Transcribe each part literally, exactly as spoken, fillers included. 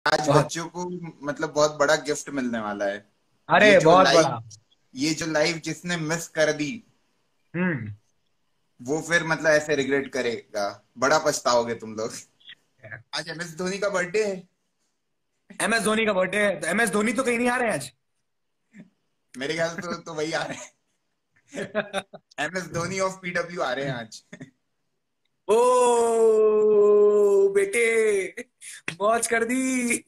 आज बहुत। बच्चों को मतलब बहुत बड़ा गिफ्ट मिलने वाला है। ये अरे जो बहुत लाइव बड़ा। ये जो लाइव जिसने मिस कर दी, हम्म। वो फिर मतलब ऐसे रिग्रेट करेगा। बड़ा पछताओगे तुम लोग। आज एम एस धोनी का बर्थडे है। एम एस धोनी का बर्थडे है, तो एम एस धोनी तो कहीं नहीं आ रहे हैं आज। मेरे ख्याल तो तो वही आ रहे हैं। M S Dhoni of P W आ रहे हैं आज। ओ बेटे, मौज कर दी।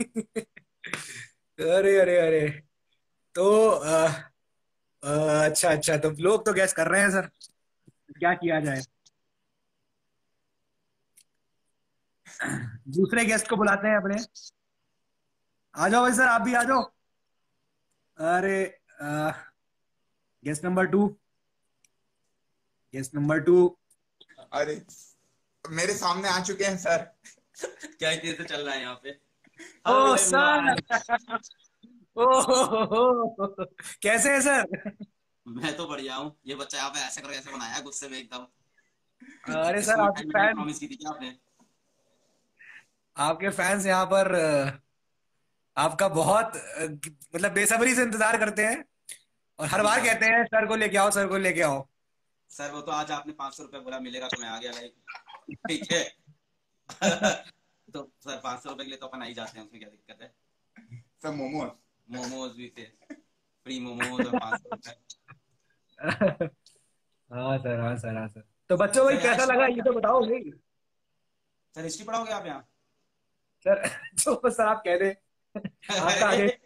अरे अरे अरे। तो अ, अ, अच्छा अच्छा, तो लोग तो गैस कर रहे हैं सर, क्या किया जाए। दूसरे गेस्ट को बुलाते हैं अपने। आ जाओ भाई सर, आप भी आ जाओ। अरे, guest number two, guest number two. अरे मेरे सामने आ चुके हैं सर। क्या इतने से चल रहा है यहाँ पे। Oh hello sir. एवरीवन। ओ हो, कैसे है सर? मैं तो बढ़िया हूँ। ये बच्चा यहाँ पे ऐसे करके ऐसे बनाया गुस्से में एकदम। अरे सर, इसको आपके मिठाई मिठाई फैन, प्रॉमिस की थी क्या आपने? आपके फैंस यहाँ पर अ, आपका बहुत अ, मतलब बेसब्री से इंतजार करते हैं, और हर जी बार सर। कहते हैं सर को लेके आओ, सर को लेके आओ। सर वो तो आज आपने पाँच सौ रुपये बोला मिलेगा तो मैं आ गया भाई। ठीक है। तो सर पाँच सौ रुपये के लिए तो अपन आ ही जाते हैं, उसमें क्या दिक्कत है। सर मोमोज। मोमोज भी थे, फ्री मोमोज और पाँच सौ रुपये। हाँ सर, हाँ सर, हाँ सर। तो बच्चों भाई सर यहाँ कैसा हिस्ट्री लगा ये पढ़ोगे तो आप? बताओ भाई। सर हिस्ट्री पढ़ोगे आप यहाँ? सर जो सर आप कह दे, आपका आगे। अरे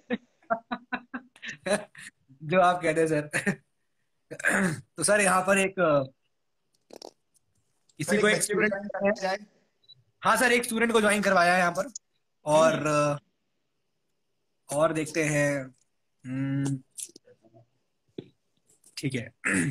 जो आप कह दे सर। तो सर यहाँ पर एक अ, किसी सर को एक एक बच्चे को स्टूडेंट ज्वाइन है। करवाया जाए। हाँ सर, एक स्टूडेंट को ज्वाइन करवाया है यहाँ पर। हम्म। और अ, और देखते हैं। हम्म, ठीक है।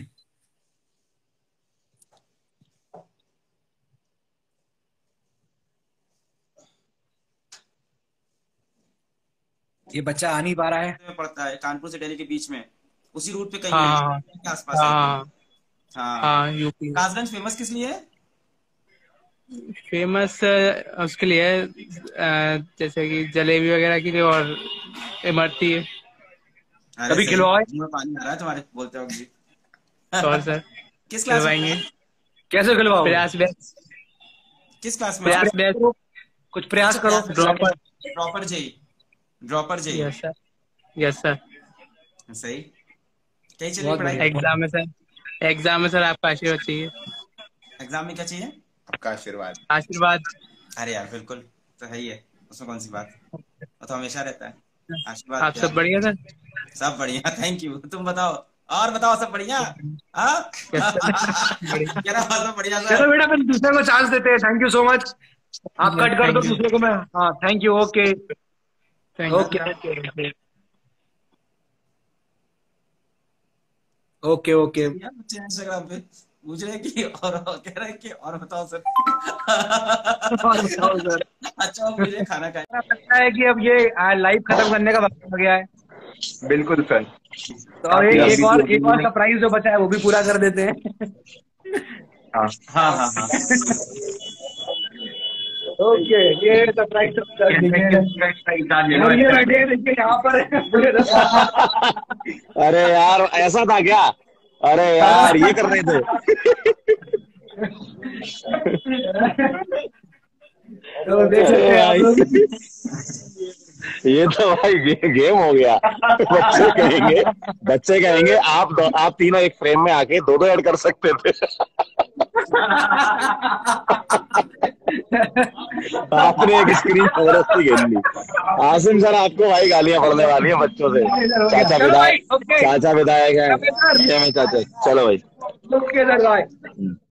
ये बच्चा आ नहीं पा रहा है। में पड़ता है कानपुर से दिल्ली के बीच में, उसी रूट पे कहीं है, हाँ के आसपास है कोई। हाँ हाँ। हाँ यूपी में कासगंज फेमस किस लिए है? फेमस उसके लिए है, अ, जैसे कि जलेबी वगैरह के लिए, और इमरती है। अरे कभी सही, खिलवाओ। मुंह में पानी आ रहा है तुम्हारे बोलते वक्त भी। श्योर सर, किस क्लास में हो खिलवाएंगे। यार? कैसे खिलवाओगे? प्रयास बेस्ट। किस क्लास में हो कुछ आप? प्रयास प्रयास बेस्ट। करो, कुछ प्रयास अच्छा करो। प्रयास में कर रहे ड्रॉपर। हो। Dropper JEE. Dropper JEE. Yes sir. Yes sir. सही। कहीं चल रही बहुत पढ़ाई? बढ़िया, बहुत एग्जाम में सर, एग्जाम में सर आपका आशीर्वाद चाहिए। एग्जाम में क्या चाहिए? आपका आशीर्वाद। आशीर्वाद। अरे यार बिल्कुल, तो है ही है, उसमें कौन सी बात है, वो तो हमेशा रहता है। आशीर्वाद आप सब प्यार। बढ़िया सर। सब बढ़िया, थैंक यू। तुम बताओ, और बताओ सब बढ़िया। हाँ। Yes sir. बढ़िया। क्या नाम सब बढ़िया चलो सर। बेटा, फिर दूसरे को चांस देते हैं। Thank you so much. आप कट कर दो, थैंक यू। दूसरे को मैं। हाँ, thank you. Okay. Thank okay you. Okay okay okay. यार बच्चे इंस्टाग्राम पे पूछ रहे हैं कि और और कह रहे हैं कि और बताओ सर। और बताओ सर। अच्छा वो मुझे खाना खाए। ऐसा लगता है कि अब ये लाइव खत्म करने का वक्त आ गया है। बिल्कुल सर। तो अब काफी एक एक लंबी थी और एक और ओपनिंग। सरप्राइज जो बचा है वो भी पूरा कर देते हैं। हाँ हाँ हाँ हाँ। ओके, ये सरप्राइज कर देंगे। और ये बैठे हैं, देखिए यहाँ पर। अरे यार ऐसा था क्या? अरे यार ये कर रहे थे। तो देख सकते अरे हैं आप भाई, लोग। ये तो भाई गे, गेम हो गया। बच्चे कहेंगे बच्चे कहेंगे आप दो, आप तीनों एक फ्रेम में आके दो दो ऐड कर सकते थे। आपने एक स्क्रीन जबरदस्ती खेल ली। आसिम सर आपको भाई गालियां पड़ने वाली है बच्चों से। चाचा चलो भाई, विधायक, ओके। चाचा विधायक है। Okay sir. ये में चाचा, चलो भाई। Okay sir, bye.